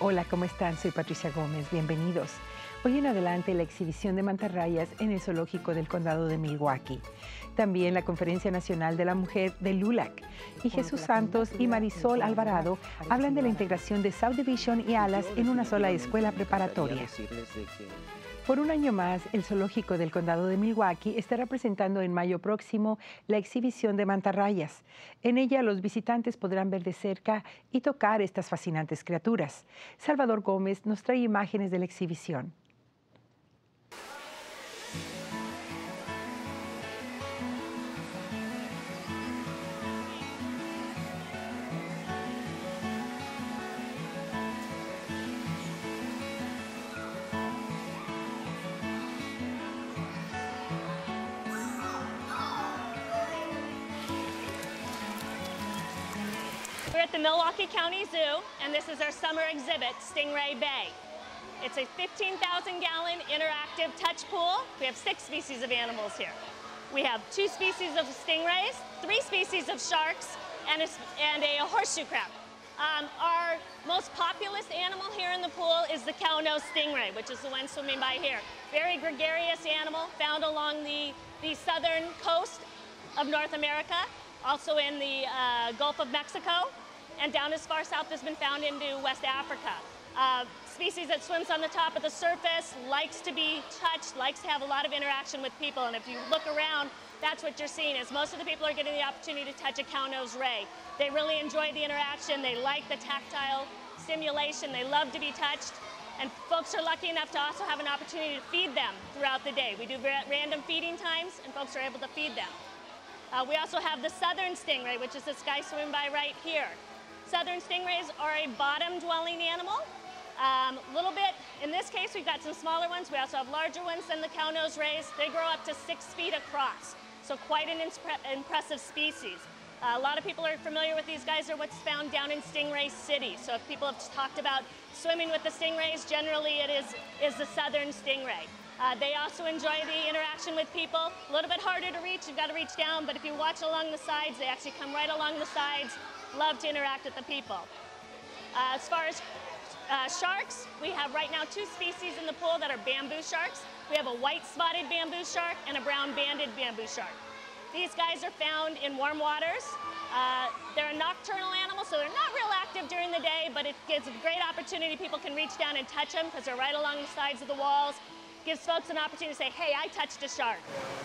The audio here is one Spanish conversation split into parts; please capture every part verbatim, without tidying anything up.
Hola, ¿cómo están? Soy Patricia Gómez, bienvenidos. Hoy en adelante la exhibición de mantarrayas en el Zoológico del Condado de Milwaukee. También la Conferencia Nacional de la Mujer de LULAC. Y Jesús Santos y Marisol Alvarado hablan de la integración de Subdivision y Alas en una sola escuela preparatoria. Por un año más, el Zoológico del Condado de Milwaukee estará presentando en mayo próximo la exhibición de mantarrayas. En ella, los visitantes podrán ver de cerca y tocar estas fascinantes criaturas. Salvador Gómez nos trae imágenes de la exhibición. We're at the Milwaukee County Zoo, and this is our summer exhibit, Stingray Bay. It's a fifteen thousand gallon interactive touch pool. We have six species of animals here. We have two species of stingrays, three species of sharks, and a, and a horseshoe crab. Um, our most populous animal here in the pool is the cow-nosed stingray, which is the one swimming by here. Very gregarious animal, found along the, the southern coast of North America, also in the uh, Gulf of Mexico, and down as far south as been found into West Africa. Uh, species that swims on the top of the surface, likes to be touched, likes to have a lot of interaction with people, and if you look around, that's what you're seeing, is most of the people are getting the opportunity to touch a cow-nosed ray. They really enjoy the interaction, they like the tactile stimulation, they love to be touched, and folks are lucky enough to also have an opportunity to feed them throughout the day. We do ra random feeding times, and folks are able to feed them. Uh, we also have the southern stingray, which is this guy swimming by right here. Southern stingrays are a bottom-dwelling animal. A um, little bit, in this case, we've got some smaller ones. We also have larger ones than the cow-nosed rays. They grow up to six feet across, so quite an impressive species. Uh, a lot of people are familiar with these guys. Are what's found down in Stingray City. So if people have talked about swimming with the stingrays, generally it is, is the southern stingray. Uh, they also enjoy the interaction with people. A little bit harder to reach, you've got to reach down, but if you watch along the sides, they actually come right along the sides, love to interact with the people. Uh, as far as uh, sharks, we have right now two species in the pool that are bamboo sharks. We have a white spotted bamboo shark and a brown banded bamboo shark. These guys are found in warm waters. Uh, they're a nocturnal animal, so they're not real active during the day, but it gives a great opportunity. People can reach down and touch them because they're right along the sides of the walls. Gives folks an opportunity to say, hey, I touched a shark.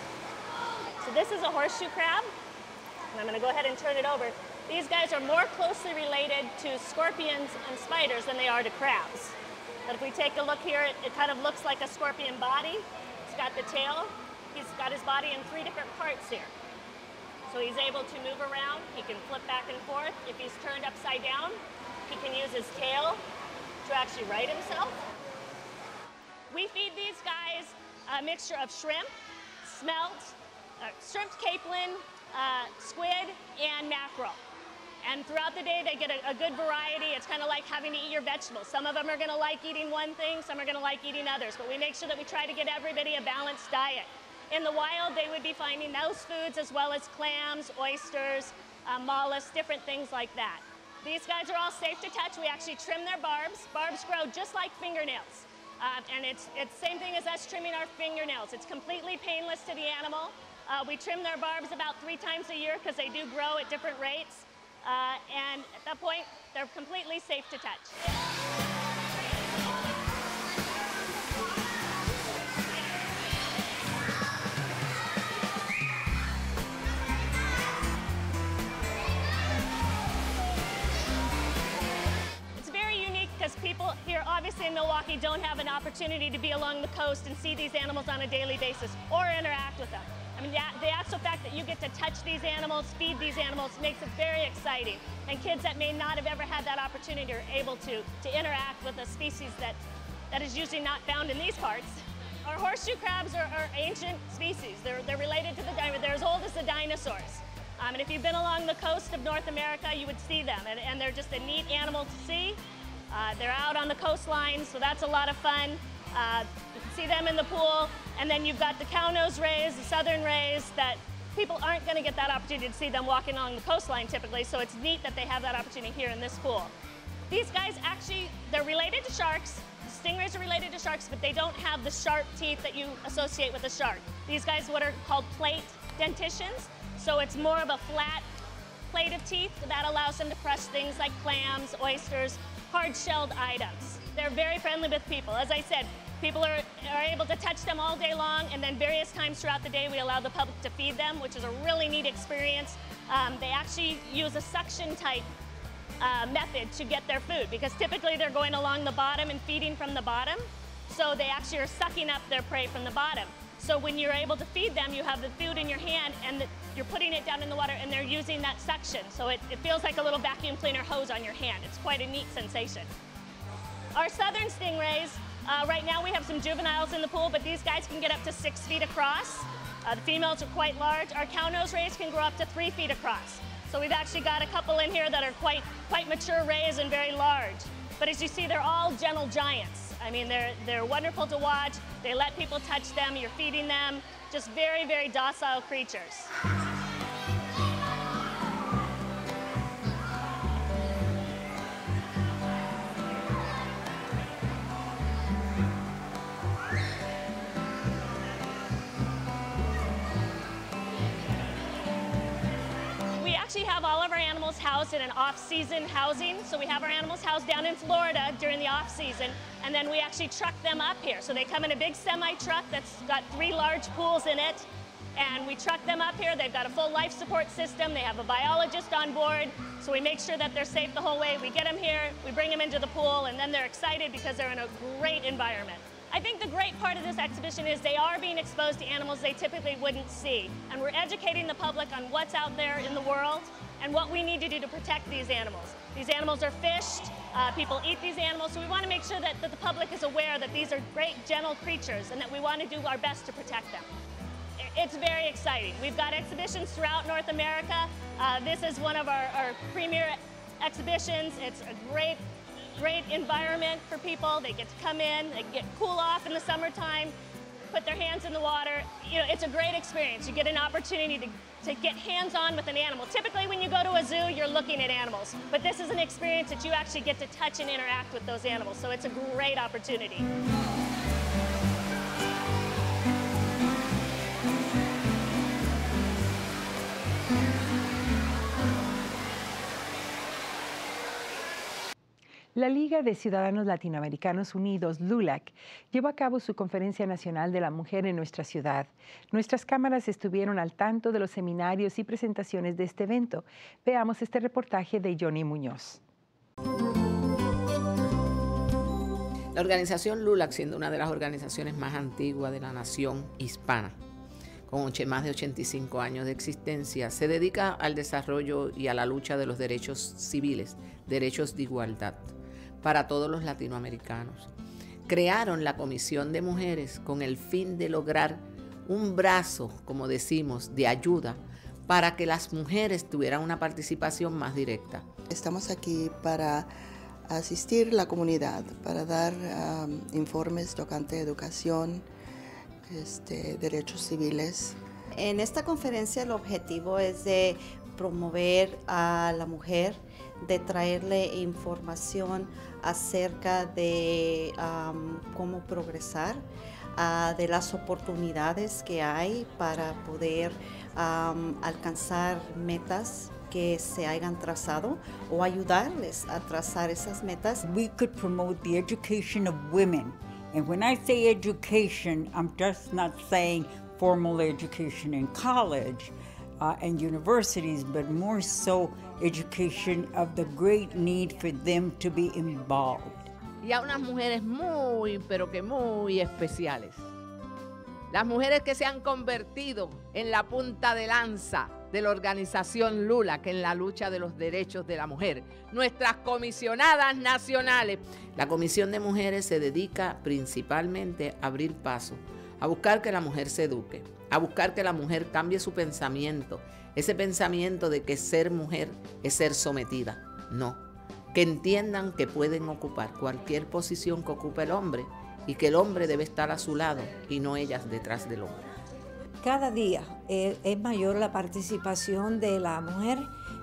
So this is a horseshoe crab, and I'm gonna go ahead and turn it over. These guys are more closely related to scorpions and spiders than they are to crabs. But if we take a look here, it, it kind of looks like a scorpion body. It's got the tail. He's got his body in three different parts here. So he's able to move around. He can flip back and forth. If he's turned upside down, he can use his tail to actually right himself. We feed these guys a mixture of shrimp, smelt, uh, shrimp capelin, uh, squid, and mackerel. And throughout the day, they get a, a good variety. It's kind of like having to eat your vegetables. Some of them are gonna like eating one thing, some are gonna like eating others, but we make sure that we try to get everybody a balanced diet. In the wild, they would be finding those foods as well as clams, oysters, uh, mollusks, different things like that. These guys are all safe to touch. We actually trim their barbs. Barbs grow just like fingernails. Uh, and it's the same thing as us trimming our fingernails. It's completely painless to the animal. Uh, we trim their barbs about three times a year because they do grow at different rates. Uh, and at that point, they're completely safe to touch. Because people here, obviously in Milwaukee, don't have an opportunity to be along the coast and see these animals on a daily basis or interact with them. I mean, the, the actual fact that you get to touch these animals, feed these animals, makes it very exciting. And kids that may not have ever had that opportunity are able to, to interact with a species that, that is usually not found in these parts. Our horseshoe crabs are, are ancient species. They're, they're related to the dinosaurs. They're as old as the dinosaurs. Um, and if you've been along the coast of North America, you would see them. And, and they're just a neat animal to see. Uh, they're out on the coastline, so that's a lot of fun. Uh, you can see them in the pool. And then you've got the cow-nosed rays, the southern rays, that people aren't going to get that opportunity to see them walking along the coastline typically, so it's neat that they have that opportunity here in this pool. These guys actually, they're related to sharks. Stingrays are related to sharks, but they don't have the sharp teeth that you associate with a shark. These guys, what are called plate dentitions. So it's more of a flat plate of teeth that allows them to crush things like clams, oysters, hard-shelled items. They're very friendly with people. As I said, people are, are able to touch them all day long, and then various times throughout the day we allow the public to feed them, which is a really neat experience. Um, they actually use a suction type uh, method to get their food, because typically they're going along the bottom and feeding from the bottom. So they actually are sucking up their prey from the bottom. So when you're able to feed them, you have the food in your hand and the, you're putting it down in the water and they're using that suction. So it, it feels like a little vacuum cleaner hose on your hand. It's quite a neat sensation. Our southern stingrays, uh, right now we have some juveniles in the pool, but these guys can get up to six feet across. Uh, the females are quite large. Our cow-nose rays can grow up to three feet across. So we've actually got a couple in here that are quite, quite mature rays and very large. But as you see, they're all gentle giants. I mean, they're, they're wonderful to watch. They let people touch them. You're feeding them. Just very, very docile creatures. We actually have all of our animals housed in an off-season housing. So we have our animals housed down in Florida during the off-season, and then we actually truck them up here. So they come in a big semi-truck that's got three large pools in it, and we truck them up here. They've got a full life support system. They have a biologist on board, so we make sure that they're safe the whole way. We get them here, we bring them into the pool, and then they're excited because they're in a great environment. I think the great part of this exhibition is they are being exposed to animals they typically wouldn't see. And we're educating the public on what's out there in the world and what we need to do to protect these animals. These animals are fished, uh, people eat these animals, so we want to make sure that, that the public is aware that these are great, gentle creatures and that we want to do our best to protect them. It's very exciting. We've got exhibitions throughout North America. Uh, this is one of our, our premier exhibitions. It's a great Great environment for people. They get to come in, they get cool off in the summertime, put their hands in the water. You know, it's a great experience. You get an opportunity to, to get hands-on with an animal. Typically when you go to a zoo, you're looking at animals, but this is an experience that you actually get to touch and interact with those animals, so it's a great opportunity. La Liga de Ciudadanos Latinoamericanos Unidos, LULAC, llevó a cabo su Conferencia Nacional de la Mujer en nuestra ciudad. Nuestras cámaras estuvieron al tanto de los seminarios y presentaciones de este evento. Veamos este reportaje de Johnny Muñoz. La organización LULAC, siendo una de las organizaciones más antiguas de la nación hispana, con más de ochenta y cinco años de existencia, se dedica al desarrollo y a la lucha de los derechos civiles, derechos de igualdad para todos los latinoamericanos. Crearon la Comisión de Mujeres con el fin de lograr un brazo, como decimos, de ayuda para que las mujeres tuvieran una participación más directa. Estamos aquí para asistir a la comunidad, para dar um, informes tocante educación, este, derechos civiles. En esta conferencia el objetivo es de promover a la mujer, de traerle información acerca de um, cómo progresar, uh, de las oportunidades que hay para poder um, alcanzar metas que se hayan trazado o ayudarles a trazar esas metas. We could promote the education of women. And when I say education, I'm just not saying formal education in college uh, and universities, but more so education of the great need for them to be involved. Y a unas mujeres muy, pero que muy especiales. Las mujeres que se han convertido en la punta de lanza de la organización LULAC en la lucha de los derechos de la mujer, nuestras comisionadas nacionales. La Comisión de Mujeres se dedica principalmente a abrir paso, a buscar que la mujer se eduque, a buscar que la mujer cambie su pensamiento, ese pensamiento de que ser mujer es ser sometida. No, que entiendan que pueden ocupar cualquier posición que ocupe el hombre y que el hombre debe estar a su lado y no ellas detrás del hombre. Cada día es, es mayor la participación de la mujer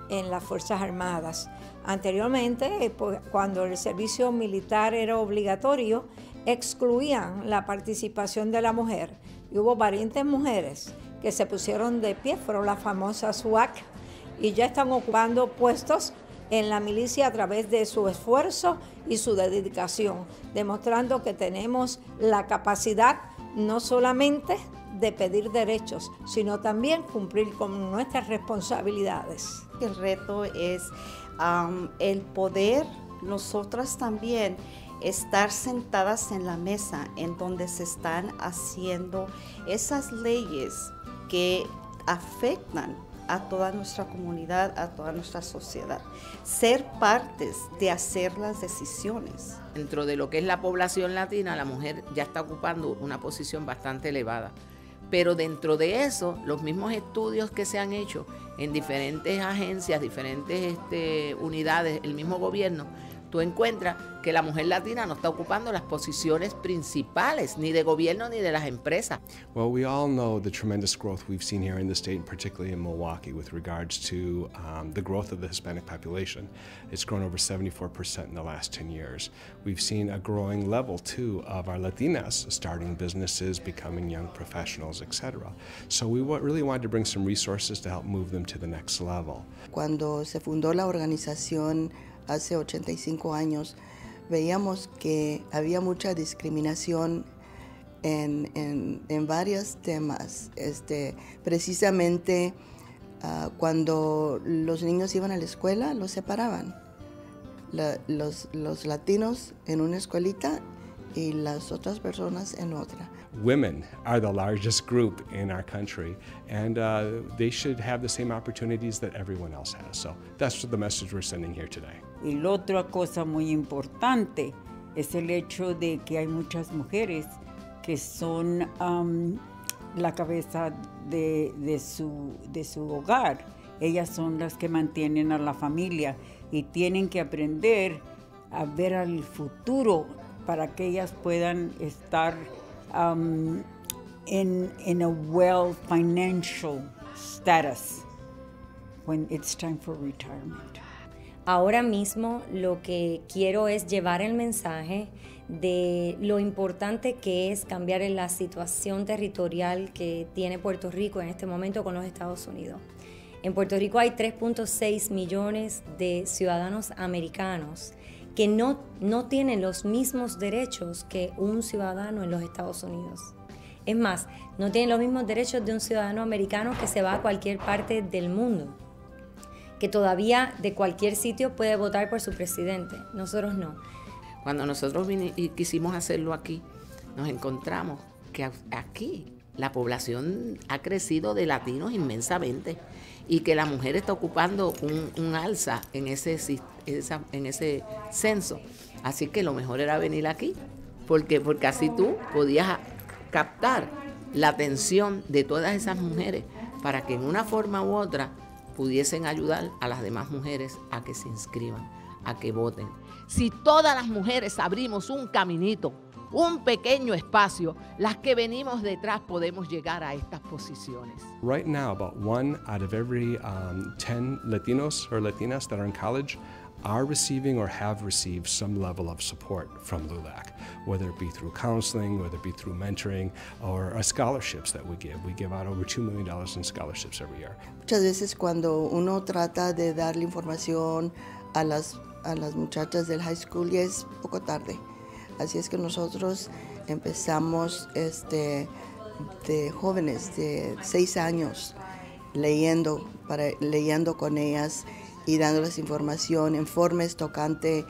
en las Fuerzas Armadas. Anteriormente, pues, cuando el servicio militar era obligatorio, excluían la participación de la mujer. Y hubo valientes mujeres que se pusieron de pie, fueron las famosas S W A C, y ya están ocupando puestos en la milicia a través de su esfuerzo y su dedicación, demostrando que tenemos la capacidad no solamente de pedir derechos, sino también cumplir con nuestras responsabilidades. El reto es um, el poder, nosotras también, estar sentadas en la mesa en donde se están haciendo esas leyes que afectan a toda nuestra comunidad, a toda nuestra sociedad. Ser partes de hacer las decisiones. Dentro de lo que es la población latina, la mujer ya está ocupando una posición bastante elevada. Pero dentro de eso, los mismos estudios que se han hecho en diferentes agencias, diferentes este, unidades, el mismo gobierno, tú encuentras que la mujer latina no está ocupando las posiciones principales, ni de gobierno ni de las empresas. Well, we all know the tremendous growth we've seen here in the state, and particularly in Milwaukee, with regards to um, the growth of the Hispanic population. It's grown over seventy-four percent in the last ten years. We've seen a growing level, too, of our Latinas starting businesses, becoming young professionals, et cetera. So we really wanted to bring some resources to help move them to the next level. Cuando se fundó la organización hace ochenta y cinco años, veíamos que había mucha discriminación en, en, en varios temas. Este, precisamente uh, cuando los niños iban a la escuela, los separaban. La, los, los latinos en una escuelita y las otras personas en otra. Women are the largest group in our country, and uh, they should have the same opportunities that everyone else has. So that's the message we're sending here today. Y la otra cosa muy importante es el hecho de que hay muchas mujeres que son um, la cabeza de, de, su, de su hogar. Ellas son las que mantienen a la familia y tienen que aprender a ver al futuro para que ellas puedan estar um, in, in a well financial status when it's time for retirement. Ahora mismo lo que quiero es llevar el mensaje de lo importante que es cambiar en la situación territorial que tiene Puerto Rico en este momento con los Estados Unidos. En Puerto Rico hay tres punto seis millones de ciudadanos americanos que no, no tienen los mismos derechos que un ciudadano en los Estados Unidos. Es más, no tienen los mismos derechos de un ciudadano americano que se va a cualquier parte del mundo, que todavía de cualquier sitio puede votar por su presidente. Nosotros no. Cuando nosotros y quisimos hacerlo aquí, nos encontramos que aquí la población ha crecido de latinos inmensamente y que la mujer está ocupando un, un alza en ese, esa, en ese censo. Así que lo mejor era venir aquí, porque, porque así tú podías captar la atención de todas esas mujeres para que en una forma u otra pudiesen ayudar a las demás mujeres a que se inscriban, a que voten. Si todas las mujeres abrimos un caminito, un pequeño espacio, las que venimos detrás podemos llegar a estas posiciones. Right now, about one out of every um, ten Latinos or Latinas that are in college are receiving or have received some level of support from LULAC, whether it be through counseling, whether it be through mentoring, or uh, scholarships that we give. We give out over two million dollars in scholarships every year. Muchas veces cuando uno trata de darle información a las, a las muchachas del high school ya es poco tarde. Así es que nosotros empezamos este, de jóvenes de seis años leyendo, para, leyendo con ellas y dándoles información, informes tocante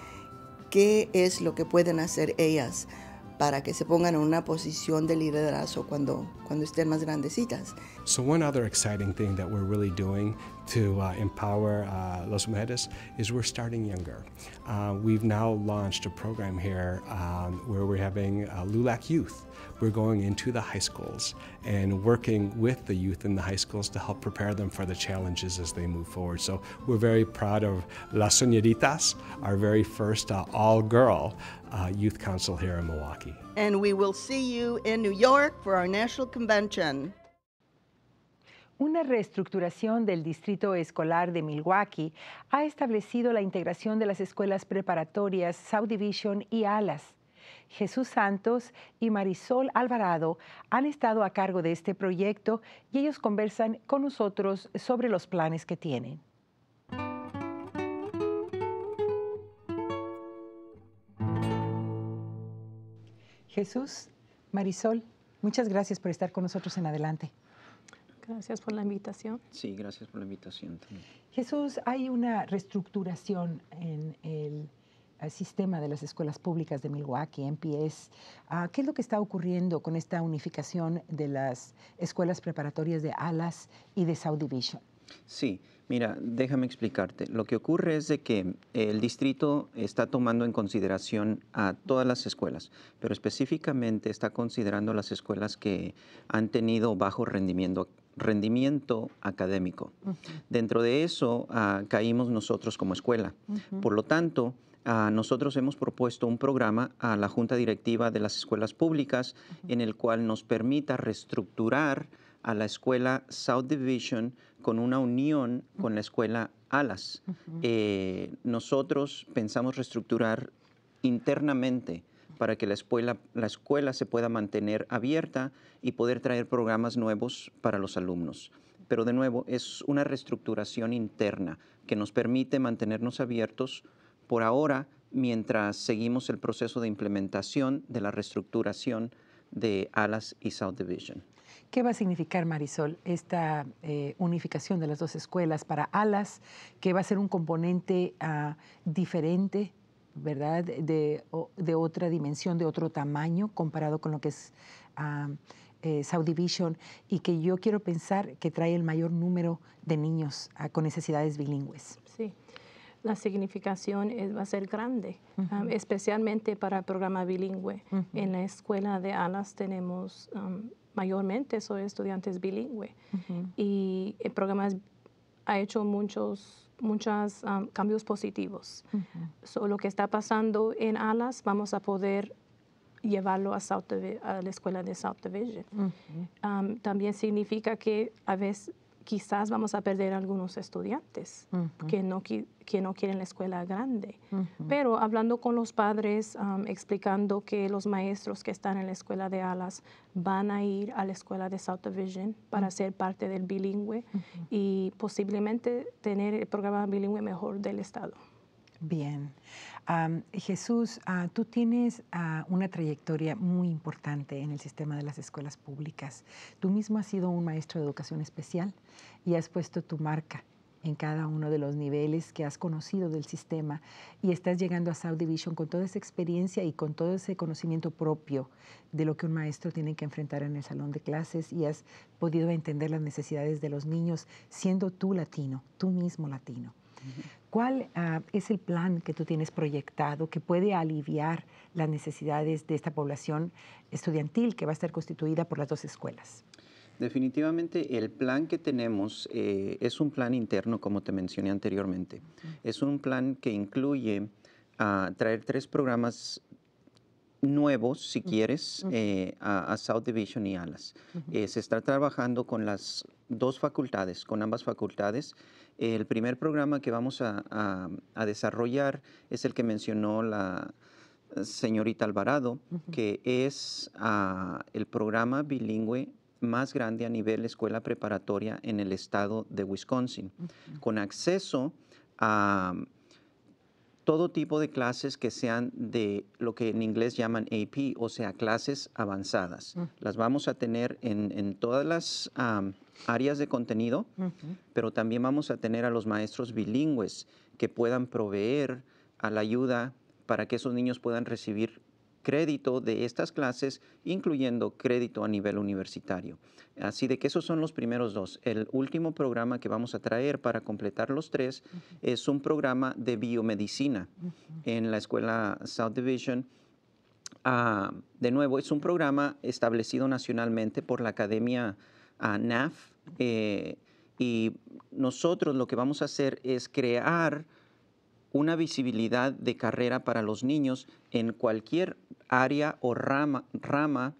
qué es lo que pueden hacer ellas para que se pongan en una posición de liderazgo cuando, cuando estén más grandecitas. So one other exciting thing that we're really doing to uh, empower uh, las mujeres is we're starting younger. Uh, we've now launched a program here um, where we're having uh, LULAC Youth. We're going into the high schools and working with the youth in the high schools to help prepare them for the challenges as they move forward. So we're very proud of Las Señoritas, our very first uh, all-girl uh, youth council here in Milwaukee. And we will see you in New York for our national convention. Una reestructuración del Distrito Escolar de Milwaukee ha establecido la integración de las escuelas preparatorias South Division y ALAS. Jesús Santos y Marisol Alvarado han estado a cargo de este proyecto y ellos conversan con nosotros sobre los planes que tienen. Jesús, Marisol, muchas gracias por estar con nosotros en Adelante. Gracias por la invitación. Sí, gracias por la invitación también. Jesús, hay una reestructuración en el, el sistema de las escuelas públicas de Milwaukee, M P S. Uh, ¿Qué es lo que está ocurriendo con esta unificación de las escuelas preparatorias de ALAS y de South Division? Sí, mira, déjame explicarte. Lo que ocurre es de que el distrito está tomando en consideración a todas las escuelas, pero específicamente está considerando las escuelas que han tenido bajo rendimiento, rendimiento académico. Uh-huh. Dentro de eso uh, caímos nosotros como escuela. Uh-huh. Por lo tanto, Uh, nosotros hemos propuesto un programa a la Junta Directiva de las Escuelas Públicas uh-huh. en el cual nos permita reestructurar a la escuela South Division con una unión uh-huh. con la escuela ALAS. Uh-huh. Eh, nosotros pensamos reestructurar internamente para que la escuela, la escuela se pueda mantener abierta y poder traer programas nuevos para los alumnos. Pero de nuevo, es una reestructuración interna que nos permite mantenernos abiertos por ahora, mientras seguimos el proceso de implementación de la reestructuración de ALAS y South Division. ¿Qué va a significar, Marisol, esta eh, unificación de las dos escuelas para ALAS, que va a ser un componente uh, diferente, ¿verdad?, de, de otra dimensión, de otro tamaño, comparado con lo que es uh, eh, South Division, y que yo quiero pensar que trae el mayor número de niños uh, con necesidades bilingües? Sí. La significación es, va a ser grande, uh-huh. um, especialmente para el programa bilingüe. Uh-huh. En la escuela de ALAS tenemos um, mayormente soy estudiantes bilingües uh-huh. y el programa ha hecho muchos, muchos um, cambios positivos. Uh-huh. So, lo que está pasando en ALAS vamos a poder llevarlo a, South, a la escuela de South Division. Uh-huh. Um, también significa que a veces quizás vamos a perder algunos estudiantes uh-huh. que, no, que no quieren la escuela grande. Uh-huh. Pero hablando con los padres, um, explicando que los maestros que están en la escuela de ALAS van a ir a la escuela de South Division para uh-huh. ser parte del bilingüe uh-huh. y posiblemente tener el programa bilingüe mejor del estado. Bien. Um, Jesús, uh, tú tienes uh, una trayectoria muy importante en el sistema de las escuelas públicas. Tú mismo has sido un maestro de educación especial y has puesto tu marca en cada uno de los niveles que has conocido del sistema y estás llegando a South Division con toda esa experiencia y con todo ese conocimiento propio de lo que un maestro tiene que enfrentar en el salón de clases y has podido entender las necesidades de los niños siendo tú latino, tú mismo latino. ¿Cuál uh, es el plan que tú tienes proyectado que puede aliviar las necesidades de esta población estudiantil que va a estar constituida por las dos escuelas? Definitivamente el plan que tenemos eh, es un plan interno, como te mencioné anteriormente. Uh-huh. Es un plan que incluye uh, traer tres programas nuevos, si quieres, uh-huh. eh, a, a South Division y ALAS. Uh-huh. Eh, se está trabajando con las dos facultades, con ambas facultades. El primer programa que vamos a, a, a desarrollar es el que mencionó la señorita Alvarado, uh-huh. que es uh, el programa bilingüe más grande a nivel escuela preparatoria en el estado de Wisconsin, uh-huh. con acceso a todo tipo de clases que sean de lo que en inglés llaman A P, o sea, clases avanzadas. Uh-huh. Las vamos a tener en, en todas las um, áreas de contenido, uh-huh. pero también vamos a tener a los maestros bilingües que puedan proveer a la ayuda para que esos niños puedan recibir crédito de estas clases, incluyendo crédito a nivel universitario. Así de que esos son los primeros dos. El último programa que vamos a traer para completar los tres uh-huh. es un programa de biomedicina uh-huh. en la escuela South Division. Uh, de nuevo, es un programa establecido nacionalmente por la Academia uh, N A F eh, y nosotros lo que vamos a hacer es crear una visibilidad de carrera para los niños en cualquier área o rama, rama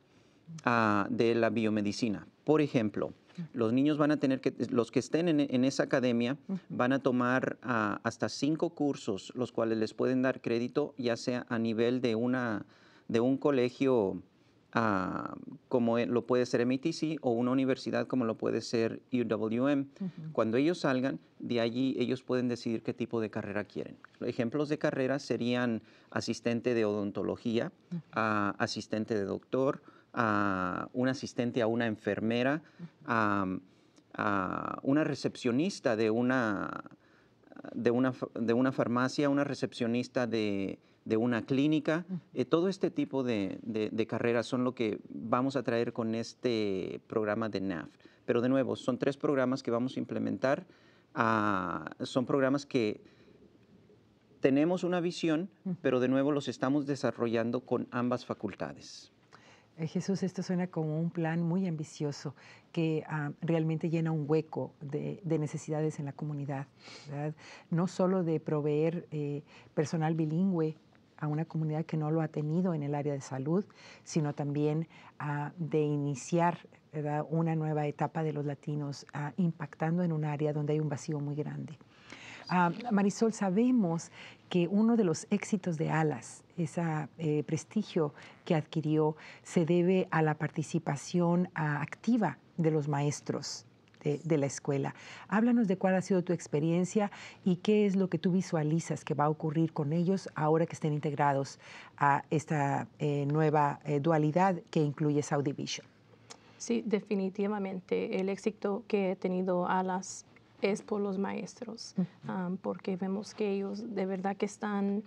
uh, de la biomedicina. Por ejemplo, los niños van a tener que, los que estén en, en esa academia, van a tomar uh, hasta cinco cursos, los cuales les pueden dar crédito, ya sea a nivel de, una, de un colegio uh, como lo puede ser M I T C o una universidad como lo puede ser U W M. Uh-huh. Cuando ellos salgan, de allí ellos pueden decidir qué tipo de carrera quieren. Ejemplos de carreras serían asistente de odontología, uh-huh. uh, asistente de doctor, a uh, un asistente a una enfermera, a uh, uh, una recepcionista de una, de una, de una farmacia, una recepcionista de, de una clínica. Uh-huh. eh, todo este tipo de, de, de carreras son lo que vamos a traer con este programa de N A F. Pero de nuevo, son tres programas que vamos a implementar. Uh, son programas que tenemos una visión, uh-huh. pero de nuevo los estamos desarrollando con ambas facultades. Jesús, esto suena como un plan muy ambicioso que uh, realmente llena un hueco de, de necesidades en la comunidad, ¿verdad? No solo de proveer eh, personal bilingüe a una comunidad que no lo ha tenido en el área de salud, sino también uh, de iniciar, ¿verdad?, una nueva etapa de los latinos uh, impactando en un área donde hay un vacío muy grande. Uh, Marisol, sabemos que uno de los éxitos de ALAS, ese eh, prestigio que adquirió, se debe a la participación uh, activa de los maestros de, de la escuela. Háblanos de cuál ha sido tu experiencia y qué es lo que tú visualizas que va a ocurrir con ellos ahora que estén integrados a esta eh, nueva eh, dualidad que incluye South Division. Sí, definitivamente. El éxito que ha tenido ALAS es por los maestros, uh-huh. um, porque vemos que ellos de verdad que están,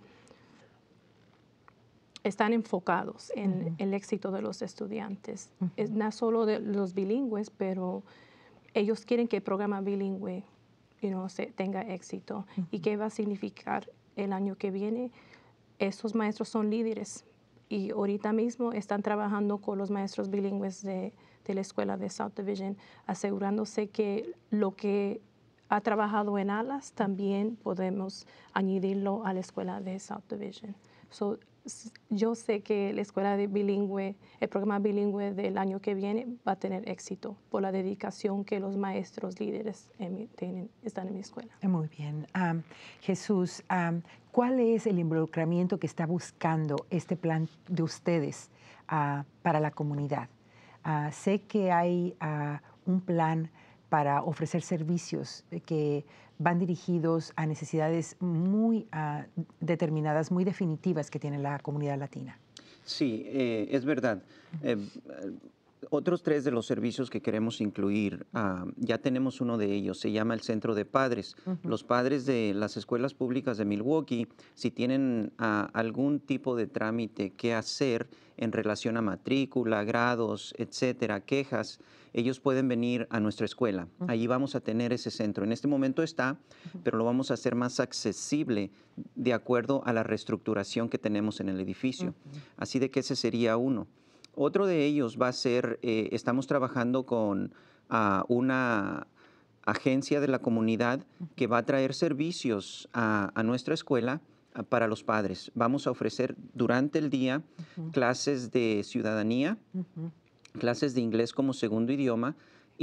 están enfocados en uh-huh. el éxito de los estudiantes. Uh-huh. Es no solo de los bilingües, pero ellos quieren que el programa bilingüe you know, se, tenga éxito. Uh-huh. ¿Y qué va a significar el año que viene? Estos maestros son líderes y ahorita mismo están trabajando con los maestros bilingües de, de la escuela de South Division, asegurándose que lo que ha trabajado en ALAS, también podemos añadirlo a la escuela de South Division. So, yo sé que la escuela de bilingüe, el programa bilingüe del año que viene va a tener éxito por la dedicación que los maestros líderes en mi, tienen, están en mi escuela. Muy bien. Um, Jesús, um, ¿cuál es el involucramiento que está buscando este plan de ustedes uh, para la comunidad? Uh, sé que hay uh, un plan para ofrecer servicios que van dirigidos a necesidades muy uh, determinadas, muy definitivas que tiene la comunidad latina. Sí, eh, es verdad. Eh, otros tres de los servicios que queremos incluir, uh, ya tenemos uno de ellos, se llama el Centro de Padres. Uh-huh. Los padres de las escuelas públicas de Milwaukee, si tienen uh, algún tipo de trámite que hacer en relación a matrícula, grados, etcétera, quejas, ellos pueden venir a nuestra escuela. Uh-huh. Allí vamos a tener ese centro. En este momento está, uh-huh. pero lo vamos a hacer más accesible de acuerdo a la reestructuración que tenemos en el edificio. Uh-huh. Así de que ese sería uno. Otro de ellos va a ser, eh, estamos trabajando con uh, una agencia de la comunidad uh-huh. que va a traer servicios a, a nuestra escuela uh, para los padres. Vamos a ofrecer durante el día uh-huh. clases de ciudadanía, uh-huh. clases de inglés como segundo idioma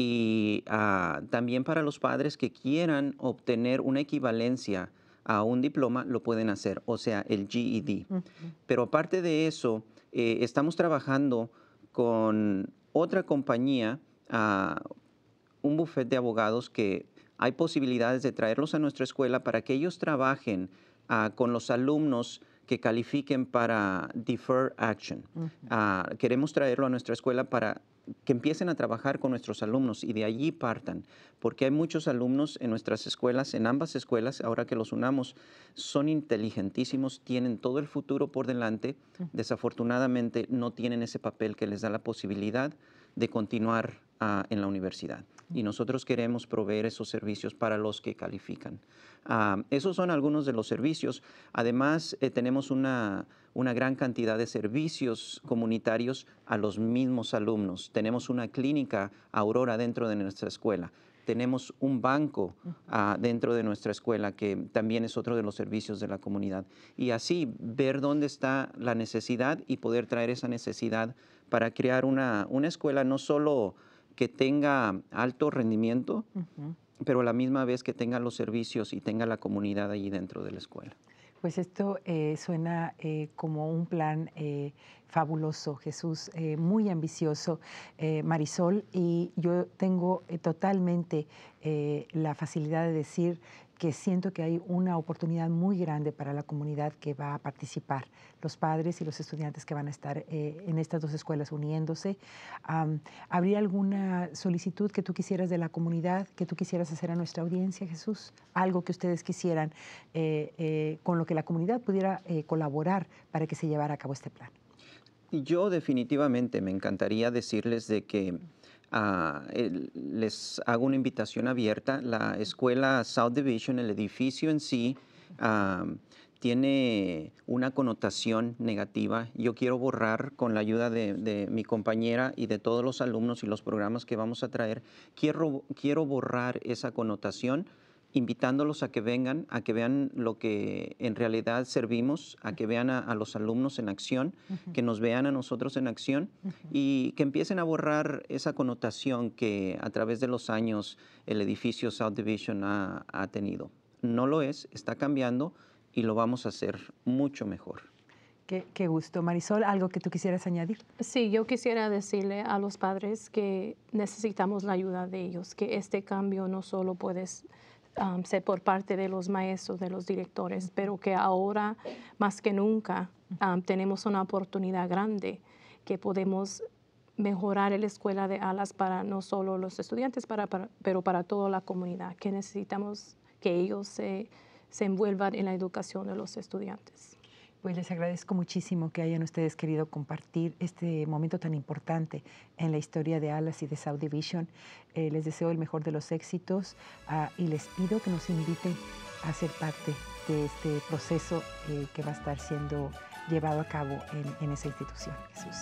y uh, también para los padres que quieran obtener una equivalencia a un diploma, lo pueden hacer, o sea, el G E D. Uh-huh. Pero aparte de eso, eh, estamos trabajando con otra compañía, uh, un bufete de abogados que hay posibilidades de traerlos a nuestra escuela para que ellos trabajen uh, con los alumnos que califiquen para Defer Action. Uh-huh. Uh, queremos traerlo a nuestra escuela para que empiecen a trabajar con nuestros alumnos y de allí partan, porque hay muchos alumnos en nuestras escuelas, en ambas escuelas, ahora que los unamos, son inteligentísimos, tienen todo el futuro por delante, uh-huh. desafortunadamente no tienen ese papel que les da la posibilidad de continuar uh, en la universidad. Y nosotros queremos proveer esos servicios para los que califican. Uh, esos son algunos de los servicios. Además, eh, tenemos una, una gran cantidad de servicios comunitarios a los mismos alumnos. Tenemos una clínica Aurora dentro de nuestra escuela. Tenemos un banco uh, dentro de nuestra escuela que también es otro de los servicios de la comunidad. Y así ver dónde está la necesidad y poder traer esa necesidad para crear una, una escuela no solo que tenga alto rendimiento, uh-huh. pero a la misma vez que tenga los servicios y tenga la comunidad allí dentro de la escuela. Pues esto eh, suena eh, como un plan eh, fabuloso, Jesús, eh, muy ambicioso, eh, Marisol, y yo tengo eh, totalmente eh, la facilidad de decir que siento que hay una oportunidad muy grande para la comunidad que va a participar, los padres y los estudiantes que van a estar eh, en estas dos escuelas uniéndose. Um, ¿Habría alguna solicitud que tú quisieras de la comunidad, que tú quisieras hacer a nuestra audiencia, Jesús? Algo que ustedes quisieran, eh, eh, con lo que la comunidad pudiera eh, colaborar para que se llevara a cabo este plan. Yo definitivamente me encantaría decirles de que Uh, el, les hago una invitación abierta. La escuela South Division, el edificio en sí, uh, tiene una connotación negativa. Yo quiero borrar, con la ayuda de, de mi compañera y de todos los alumnos y los programas que vamos a traer, quiero, quiero borrar esa connotación, invitándolos a que vengan, a que vean lo que en realidad servimos, a que vean a, a los alumnos en acción, uh-huh. que nos vean a nosotros en acción uh-huh. y que empiecen a borrar esa connotación que a través de los años el edificio South Division ha, ha tenido. No lo es, está cambiando y lo vamos a hacer mucho mejor. Qué, qué gusto. Marisol, ¿algo que tú quisieras añadir? Sí, yo quisiera decirle a los padres que necesitamos la ayuda de ellos, que este cambio no solo puede Um, ser por parte de los maestros, de los directores, pero que ahora más que nunca um, tenemos una oportunidad grande que podemos mejorar la escuela de Alas para no solo los estudiantes, para, para, pero para toda la comunidad, que necesitamos que ellos se, se envuelvan en la educación de los estudiantes. Pues les agradezco muchísimo que hayan ustedes querido compartir este momento tan importante en la historia de Alas y de South Division. Eh, les deseo el mejor de los éxitos uh, y les pido que nos inviten a ser parte de este proceso eh, que va a estar siendo llevado a cabo en, en esa institución. Jesús.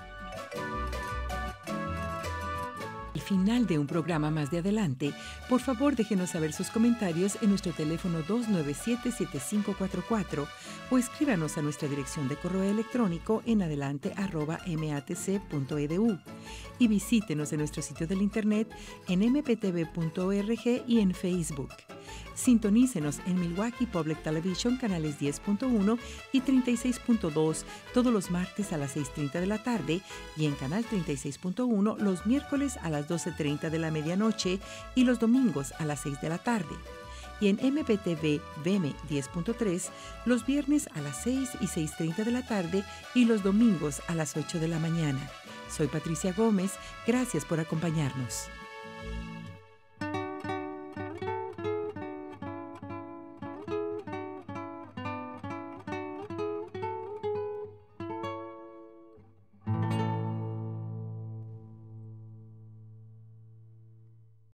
Al final de un programa más de adelante, por favor déjenos saber sus comentarios en nuestro teléfono dos nueve siete, siete cinco cuatro cuatro o escríbanos a nuestra dirección de correo electrónico en adelante arroba m a t c punto e d u y visítenos en nuestro sitio del internet en m p t v punto org y en Facebook. Sintonícenos en Milwaukee Public Television canales diez punto uno y treinta y seis punto dos todos los martes a las seis treinta de la tarde y en canal treinta y seis punto uno los miércoles a las doce treinta de la medianoche y los domingos a las seis de la tarde. Y en M P T V V M diez punto tres los viernes a las seis y seis treinta de la tarde y los domingos a las ocho de la mañana. Soy Patricia Gómez, gracias por acompañarnos.